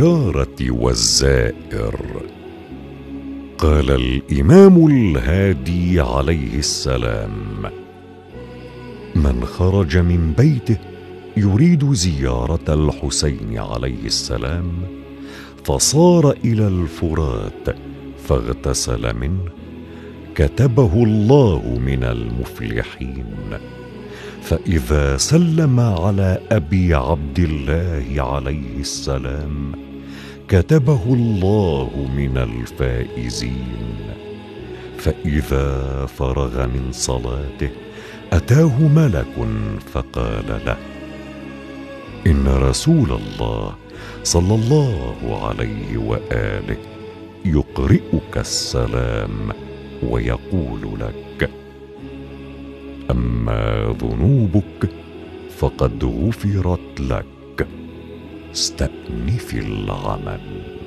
الزيارة والزائر. قال الإمام الهادي عليه السلام: من خرج من بيته يريد زيارة الحسين عليه السلام فصار إلى الفرات فاغتسل منه كتبه الله من المفلحين. فإذا سلم على أبي عبد الله عليه السلام كتبه الله من الفائزين. فإذا فرغ من صلاته أتاه ملك فقال له: إن رسول الله صلى الله عليه وآله يقرئك السلام ويقول لك: أما ذنوبك فقد غفرت لك، استأنف العمل.